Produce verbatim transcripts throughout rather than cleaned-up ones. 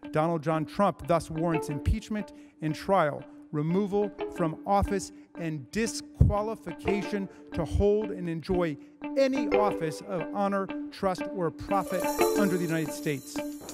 Donald John Trump thus warrants impeachment and trial, removal from office, and disqualification to hold and enjoy any office of honor, trust, or profit under the United States.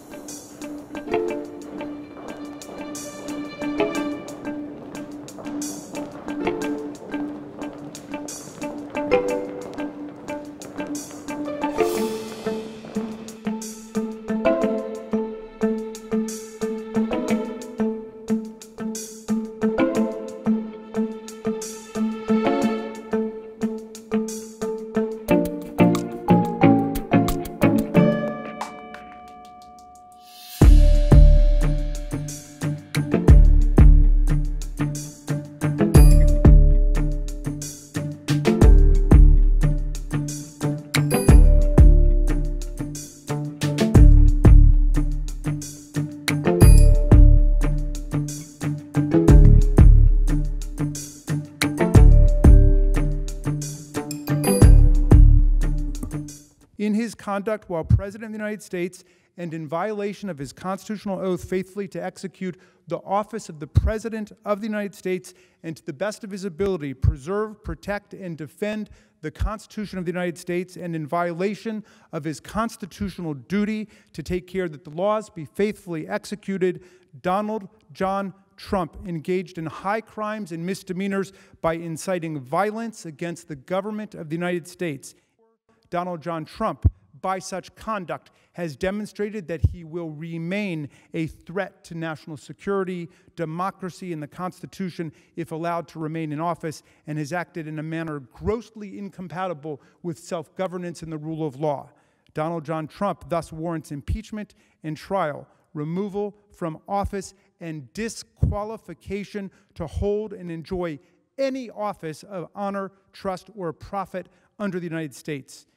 In his conduct while President of the United States and in violation of his constitutional oath faithfully to execute the office of the President of the United States and to the best of his ability preserve, protect, and defend the Constitution of the United States, and in violation of his constitutional duty to take care that the laws be faithfully executed, Donald John Trump engaged in high crimes and misdemeanors by inciting violence against the government of the United States. Donald John Trump, by such conduct, has demonstrated that he will remain a threat to national security, democracy, and the Constitution if allowed to remain in office, and has acted in a manner grossly incompatible with self-governance and the rule of law. Donald John Trump thus warrants impeachment and trial, removal from office, and disqualification to hold and enjoy any office of honor, trust, or profit under the United States.